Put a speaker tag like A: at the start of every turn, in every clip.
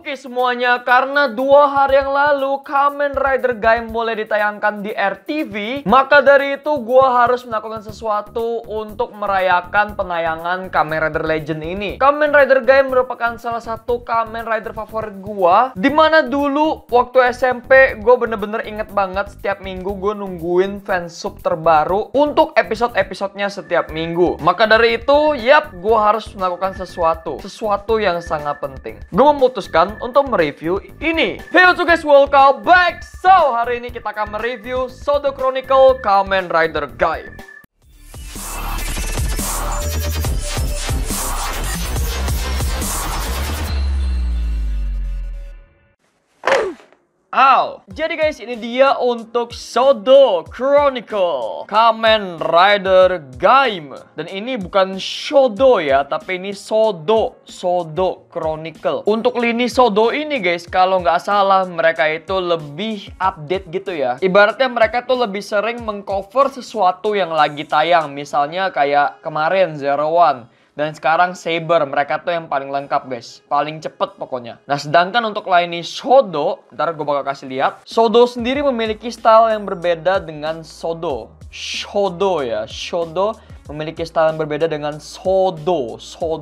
A: Oke semuanya, karena 2 hari yang lalu Kamen Rider Gaim mulai ditayangkan di RTV, maka dari itu gua harus melakukan sesuatu untuk merayakan penayangan Kamen Rider Legend ini. Kamen Rider Gaim merupakan salah satu Kamen Rider favorit gua, dimana dulu waktu SMP gua bener-bener inget banget setiap minggu gua nungguin fansub terbaru untuk episode-episodenya setiap minggu. Maka dari itu, yap, gua harus melakukan sesuatu yang sangat penting. Gua memutuskan untuk mereview ini. Hey what's up guys, welcome back. So, hari ini kita akan mereview Shodo Chronicle Kamen Rider Gaim. Jadi guys, ini dia untuk Shodo Chronicle Kamen Rider Gaim. Dan ini bukan Shodo ya, tapi ini Shodo Chronicle. Untuk lini Shodo ini guys, kalau nggak salah mereka itu lebih update gitu ya. Ibaratnya mereka tuh lebih sering mengcover sesuatu yang lagi tayang. Misalnya kayak kemarin Zero One. Dan sekarang Saber, mereka tuh yang paling lengkap guys. Paling cepet pokoknya. Nah sedangkan untuk lini Shodo, ntar gue bakal kasih lihat. Shodo sendiri memiliki style yang berbeda dengan Shodo. Shodo memiliki style yang berbeda dengan Shodo.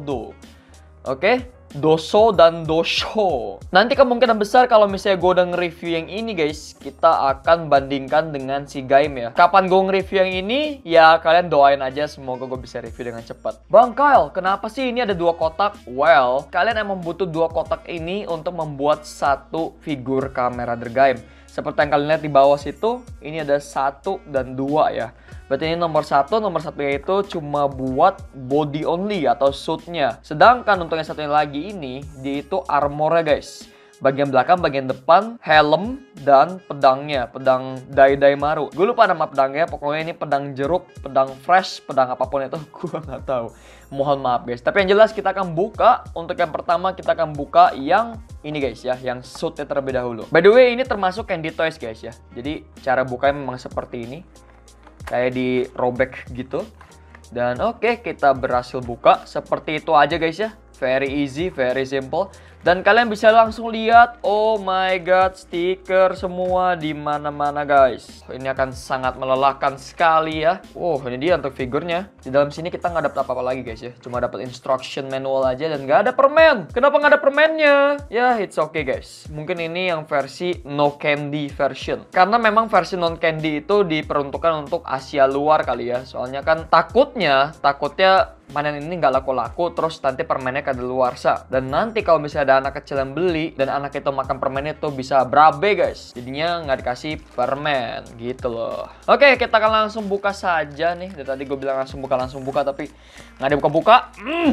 A: Oke? Doso dan Dosho. Nanti kemungkinan besar kalau misalnya gue udah nge-review yang ini guys, kita akan bandingkan dengan si Gaim ya. Kapan gue nge-review yang ini, ya kalian doain aja semoga gue bisa review dengan cepat. Bang Kyle, kenapa sih ini ada 2 kotak? Well, kalian emang butuh 2 kotak ini untuk membuat satu figur Kamen Rider Gaim. Seperti yang kalian lihat di bawah situ, ini ada 1 dan 2 ya. Berarti ini nomor satunya itu cuma buat body only atau suitnya. Sedangkan untuk yang satunya lagi ini, dia itu armornya guys. Bagian belakang, bagian depan, helm, dan pedangnya. Pedang Dai-Maru. Gue lupa nama pedangnya, pokoknya ini pedang jeruk, pedang fresh, pedang apapun itu, gue nggak tahu. Mohon maaf guys. Tapi yang jelas kita akan buka. Untuk yang pertama kita akan buka yang ini guys ya, yang suitnya terlebih dahulu. By the way, ini termasuk Candy Toys guys ya. Jadi cara bukanya memang seperti ini. Kayak dirobek gitu. Dan oke, kita berhasil buka. Seperti itu aja guys ya. Very easy, very simple. Dan kalian bisa langsung lihat, oh my god, stiker semua di mana-mana guys. Ini akan sangat melelahkan sekali ya. Oh, ini dia untuk figurnya. Di dalam sini kita nggak dapat apa-apa lagi guys ya. Cuma dapat instruction manual aja dan nggak ada permen. Kenapa nggak ada permennya? Ya, it's okay guys. Mungkin ini yang versi no candy version. Karena memang versi non candy itu diperuntukkan untuk Asia luar kali ya. Soalnya kan takutnya mainan ini nggak laku-laku, terus nanti permennya kadaluarsa. Dan nanti kalau misalnya ada anak kecil yang beli dan anak itu makan permennya tuh bisa berabe guys. Jadinya nggak dikasih permen gitu loh. Oke, kita akan langsung buka saja nih. Dari tadi gue bilang langsung buka, tapi nggak dibuka-buka.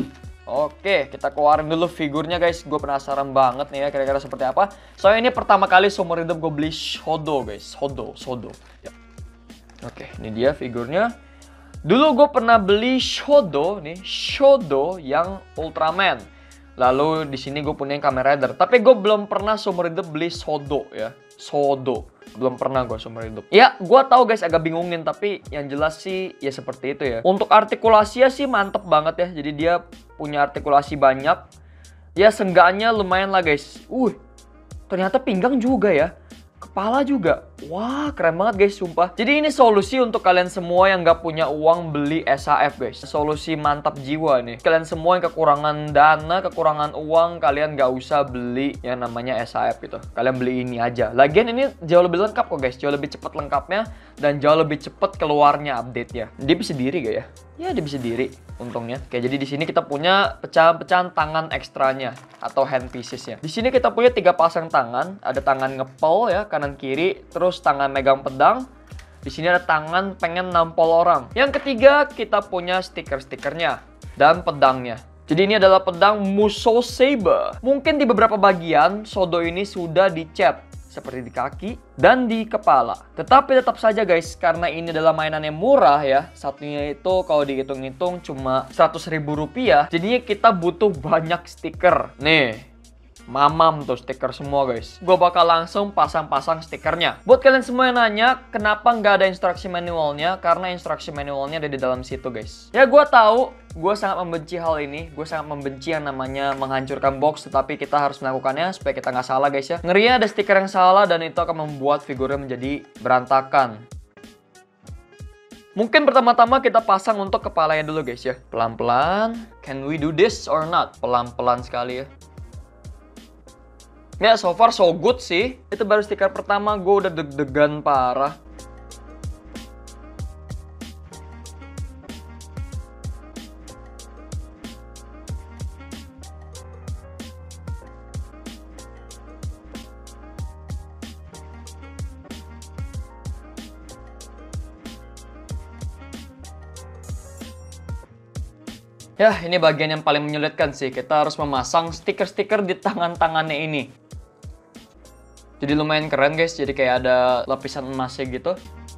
A: Oke, kita keluarin dulu figurnya guys. Gue penasaran banget nih ya kira-kira seperti apa. Soalnya ini pertama kali seumur hidup gue beli Shodo guys. Shodo. Ya. Oke, ini dia figurnya. Dulu gue pernah beli Shodo yang Ultraman. Lalu di sini gue punya Kamen Rider. Tapi gue belum pernah seumur hidup beli Shodo ya. Belum pernah gue seumur hidup. Ya, gue tahu guys agak bingungin, tapi yang jelas sih ya seperti itu ya. Untuk artikulasinya sih mantep banget ya. Jadi dia punya artikulasi banyak. Ya seenggaknya lumayan lah guys. Ternyata pinggang juga ya. Kepala juga. Wah, keren banget guys, sumpah. Jadi ini solusi untuk kalian semua yang nggak punya uang beli SAF guys. Solusi mantap jiwa nih. Kalian semua yang kekurangan dana, kekurangan uang, kalian nggak usah beli yang namanya SAF gitu. Kalian beli ini aja. Lagian ini jauh lebih lengkap kok guys. Jauh lebih cepat lengkapnya dan jauh lebih cepat keluarnya update-nya. Dia bisa diri gak ya? Ya, dia bisa diri untungnya. Oke, jadi di sini kita punya pecahan-pecahan tangan ekstranya atau hand pieces-nya. Di sini kita punya 3 pasang tangan. Ada tangan ngepel ya, kanan kiri, terus tangan megang pedang. Di sini ada tangan pengen nampol orang. Yang ketiga, kita punya stiker-stikernya dan pedangnya. Jadi ini adalah pedang Musou Saber. Mungkin di beberapa bagian Shodo ini sudah dicat. Seperti di kaki dan di kepala. Tetapi tetap saja guys, karena ini adalah mainan yang murah ya. Satunya itu kalau dihitung-hitung cuma 100.000 rupiah. Jadinya kita butuh banyak stiker. Nih, mamam tuh stiker semua guys. Gue bakal langsung pasang-pasang stikernya. Buat kalian semua yang nanya, kenapa nggak ada instruksi manualnya? Karena instruksi manualnya ada di dalam situ guys. Ya gue tahu gue sangat membenci hal ini. Gue sangat membenci yang namanya menghancurkan box, tetapi kita harus melakukannya supaya kita nggak salah guys ya. Ngerinya ada stiker yang salah dan itu akan membuat figurnya menjadi berantakan. Mungkin pertama-tama kita pasang untuk kepalanya dulu guys ya. Pelan-pelan. Can we do this or not? Pelan-pelan sekali ya. Ya, so far so good sih. Itu baru stiker pertama, gue udah deg-degan parah. Ya, ini bagian yang paling menyulitkan sih. Kita harus memasang stiker-stiker di tangan-tangannya ini. Jadi lumayan keren guys, jadi kayak ada lapisan emasnya gitu.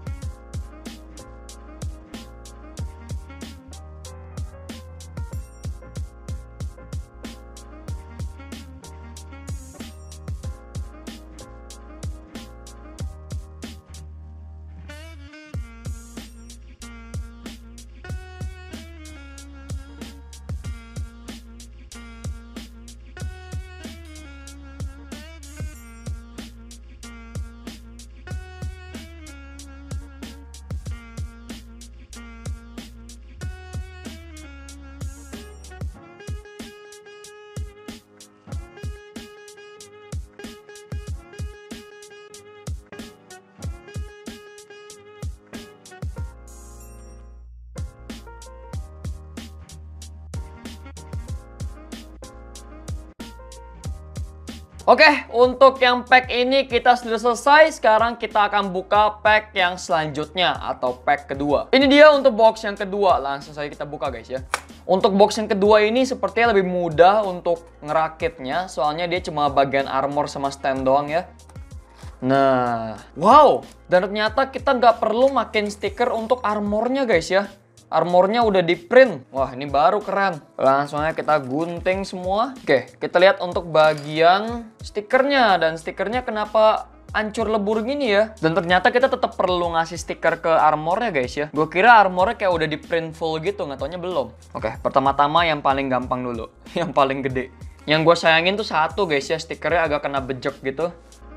A: Oke, untuk yang pack ini kita sudah selesai. Sekarang kita akan buka pack yang selanjutnya atau pack kedua. Ini dia untuk box yang kedua. Langsung saja kita buka guys ya. Untuk box yang kedua ini sepertinya lebih mudah untuk ngerakitnya. Soalnya dia cuma bagian armor sama stand doang ya. Nah, wow. Dan ternyata kita nggak perlu makin stiker untuk armornya guys ya. Armornya udah di print. Wah, ini baru keren. Langsung aja kita gunting semua. Oke, kita lihat untuk bagian stikernya. Dan stikernya kenapa hancur lebur gini ya. Dan ternyata kita tetap perlu ngasih stiker ke armornya guys ya. Gue kira armornya kayak udah di print full gitu, nggak taunya belum. Oke, pertama-tama yang paling gampang dulu. Yang paling gede. Yang gue sayangin tuh satu guys ya, stikernya agak kena bejek gitu.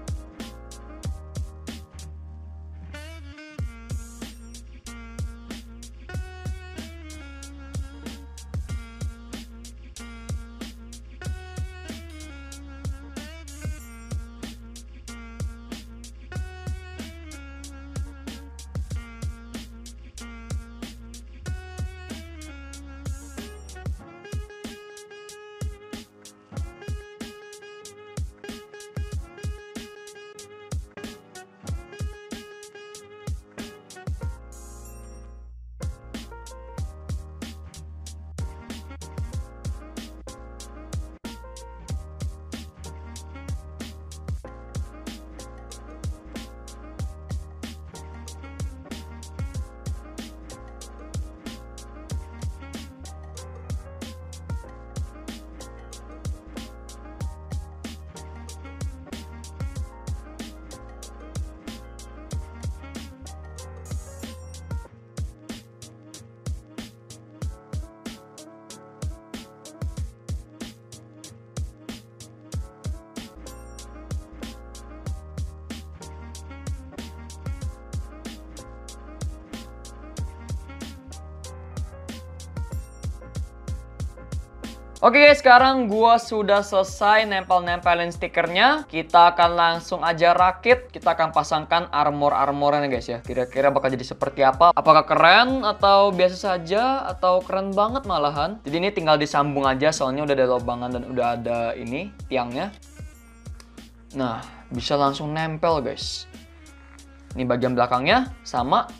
A: Oke guys, sekarang gua sudah selesai nempel-nempelin stikernya. Kita akan langsung aja rakit. Kita akan pasangkan armor-armornya guys ya. Kira-kira bakal jadi seperti apa? Apakah keren atau biasa saja atau keren banget malahan? Jadi ini tinggal disambung aja soalnya udah ada lubangan dan udah ada ini tiangnya. Nah, bisa langsung nempel guys. Ini bagian belakangnya sama.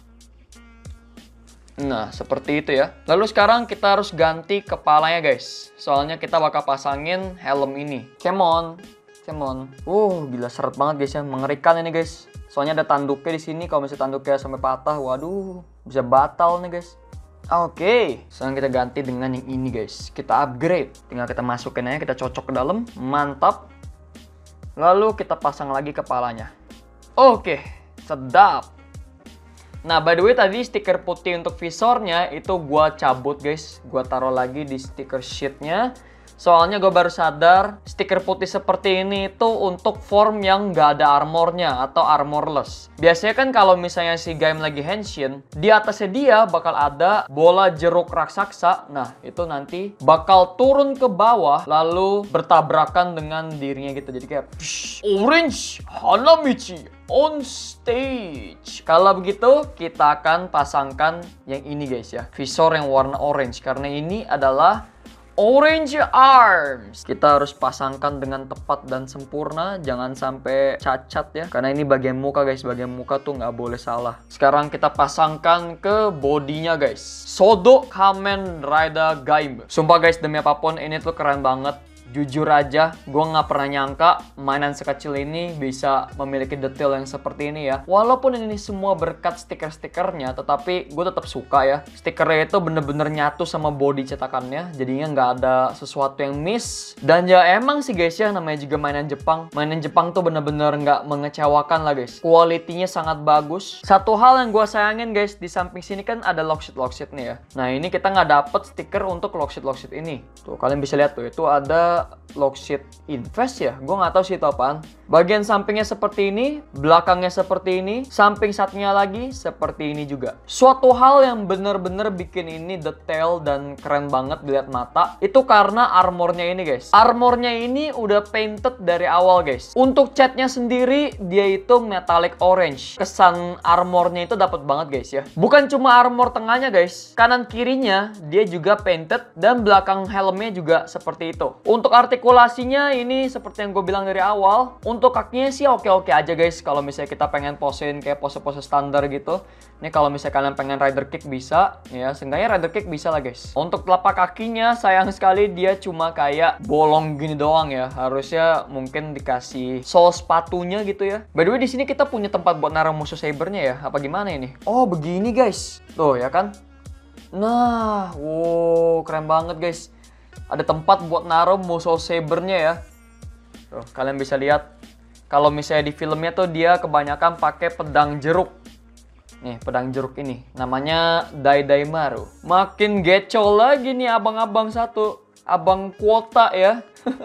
A: Nah, seperti itu ya. Lalu sekarang kita harus ganti kepalanya guys. Soalnya kita bakal pasangin helm ini. Come on. Come on. Gila seret banget guys ya. Mengerikan ini guys. Soalnya ada tanduknya di sini. Kalau misalnya tanduknya sampai patah, waduh, bisa batal nih guys. Oke. Sekarang kita ganti dengan yang ini guys. Kita upgrade. Tinggal kita masukin aja, kita cocok ke dalam. Mantap. Lalu kita pasang lagi kepalanya. Oke, sedap. Nah, by the way tadi stiker putih untuk visornya itu gua cabut guys. Gua taruh lagi di stiker sheetnya. Soalnya gue baru sadar stiker putih seperti ini itu untuk form yang nggak ada armornya atau armorless. Biasanya kan kalau misalnya si Gaim lagi henshin, di atasnya dia bakal ada bola jeruk raksasa. Nah, itu nanti bakal turun ke bawah lalu bertabrakan dengan dirinya gitu. Jadi kayak Orange Hanamichi on stage. Kalau begitu kita akan pasangkan yang ini guys ya. Visor yang warna orange karena ini adalah Orange Arms. Kita harus pasangkan dengan tepat dan sempurna. Jangan sampai cacat ya. Karena ini bagian muka guys. Bagian muka tuh nggak boleh salah. Sekarang kita pasangkan ke bodinya guys. Sodo Kamen Rider Gaim. Sumpah guys, demi apapun ini tuh keren banget. Jujur aja, gue nggak pernah nyangka mainan sekecil ini bisa memiliki detail yang seperti ini ya. Walaupun ini semua berkat stiker-stikernya, tetapi gue tetap suka ya. Stikernya itu bener-bener nyatu sama body cetakannya, jadinya nggak ada sesuatu yang miss. Dan ya emang sih guys ya, namanya juga mainan Jepang. Mainan Jepang tuh bener-bener nggak mengecewakan lah guys. Kualitinya sangat bagus. Satu hal yang gue sayangin guys, di samping sini kan ada locksheet nih ya. Nah ini kita nggak dapet stiker untuk locksheet ini. Tuh kalian bisa lihat tuh, itu ada locksheet invest ya, gue nggak tahu sih itu apaan. Bagian sampingnya seperti ini, belakangnya seperti ini, samping satunya lagi seperti ini juga. Suatu hal yang bener-bener bikin ini detail dan keren banget dilihat mata, itu karena armornya ini guys. Armornya ini udah painted dari awal guys. Untuk catnya sendiri dia itu metallic orange. Kesan armornya itu dapat banget guys ya. Bukan cuma armor tengahnya guys, kanan kirinya dia juga painted dan belakang helmnya juga seperti itu. Untuk artikulasinya ini seperti yang gue bilang dari awal. Untuk kakinya sih oke-oke aja guys. Kalau misalnya kita pengen posein kayak pose-pose standar gitu. Ini kalau misalnya kalian pengen rider kick bisa. Ya, seenggaknya rider kick bisa lah guys. Untuk telapak kakinya sayang sekali dia cuma kayak bolong gini doang ya. Harusnya mungkin dikasih sol sepatunya gitu ya. By the way di sini kita punya tempat buat naruh musuh sabernya ya. Apa gimana ini? Oh begini guys. Tuh ya kan. Nah, wow keren banget guys. Ada tempat buat naruh musuh sabernya ya. Tuh, kalian bisa lihat. Kalau misalnya di filmnya tuh dia kebanyakan pakai pedang jeruk. Nih, pedang jeruk ini. Namanya Daidaimaru. Makin gecol lagi nih abang-abang satu. Abang kuota ya.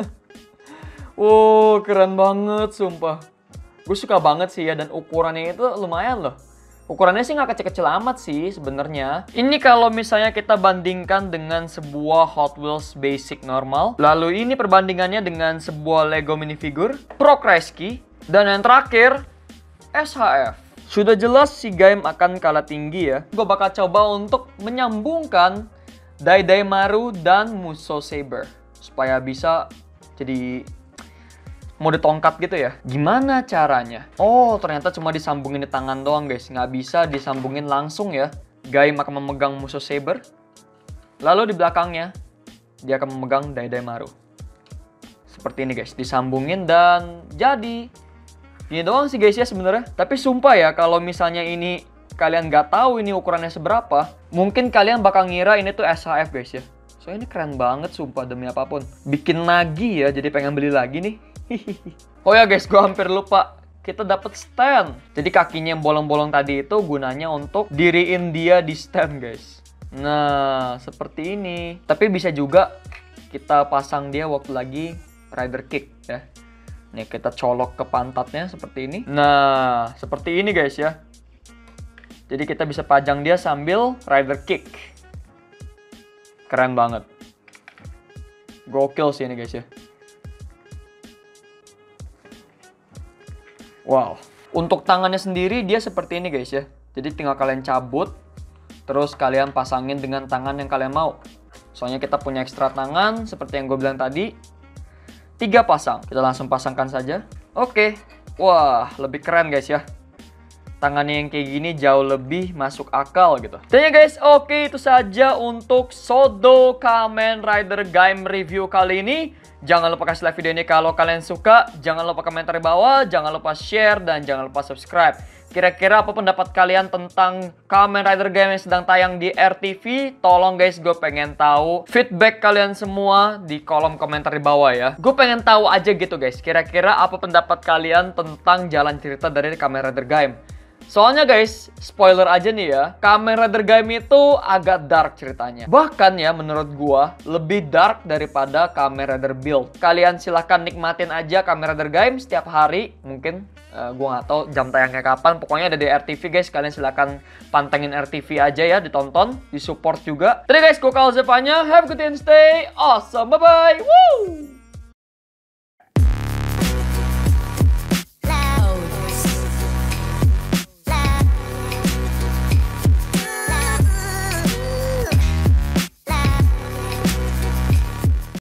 A: Wow, keren banget sumpah. Gue suka banget sih ya. Dan ukurannya itu lumayan loh. Ukurannya sih nggak kecil-kecil amat sih sebenarnya. Ini kalau misalnya kita bandingkan dengan sebuah Hot Wheels basic normal. Lalu ini perbandingannya dengan sebuah Lego minifigure, Progresski, dan yang terakhir SHF. Sudah jelas si Gaim akan kalah tinggi ya. Gue bakal coba untuk menyambungkan Daidaimaru dan Musou Saber supaya bisa jadi mode tongkat gitu ya. Gimana caranya? Oh, ternyata cuma disambungin di tangan doang guys. Nggak bisa disambungin langsung ya. Gaim akan memegang Musou Saber. Lalu di belakangnya, dia akan memegang Daidaimaru. Seperti ini guys. Disambungin dan jadi. Ini doang sih guys ya sebenarnya. Tapi sumpah ya, kalau misalnya ini kalian nggak tahu ini ukurannya seberapa, mungkin kalian bakal ngira ini tuh SHF guys ya. Soalnya ini keren banget sumpah demi apapun. Bikin lagi ya, jadi pengen beli lagi nih. Oh ya guys, gue hampir lupa. Kita dapat stand. Jadi kakinya yang bolong-bolong tadi itu gunanya untuk diriin dia di stand guys. Nah, seperti ini. Tapi bisa juga kita pasang dia waktu lagi rider kick ya. Nih kita colok ke pantatnya seperti ini. Nah, seperti ini guys ya. Jadi kita bisa pajang dia sambil rider kick. Keren banget. Gokil sih ini guys ya. Wow. Untuk tangannya sendiri dia seperti ini guys ya. Jadi tinggal kalian cabut. Terus kalian pasangin dengan tangan yang kalian mau. Soalnya kita punya ekstra tangan seperti yang gue bilang tadi. 3 pasang. Kita langsung pasangkan saja. Oke. Wah, lebih keren guys ya. Tangannya yang kayak gini jauh lebih masuk akal gitu. Dan ya guys, oke itu saja untuk Sodo Kamen Rider Gaim review kali ini. Jangan lupa kasih like video ini kalau kalian suka. Jangan lupa komentar di bawah. Jangan lupa share dan jangan lupa subscribe. Kira-kira apa pendapat kalian tentang Kamen Rider Gaim yang sedang tayang di RTV? Tolong guys, gue pengen tahu feedback kalian semua di kolom komentar di bawah ya. Gue pengen tahu aja gitu guys. Kira-kira apa pendapat kalian tentang jalan cerita dari Kamen Rider Gaim? Soalnya guys, spoiler aja nih ya, Kamen Rider Gaim itu agak dark ceritanya. Bahkan ya menurut gua, lebih dark daripada Kamen Rider Build. Kalian silahkan nikmatin aja Kamen Rider Gaim setiap hari. Mungkin gua nggak tahu jam tayangnya kapan. Pokoknya ada di RTV guys, kalian silahkan pantengin RTV aja ya, ditonton, disupport juga. Tadi guys, gua Kalzevanya, have a good day and stay awesome. Bye-bye. Woo!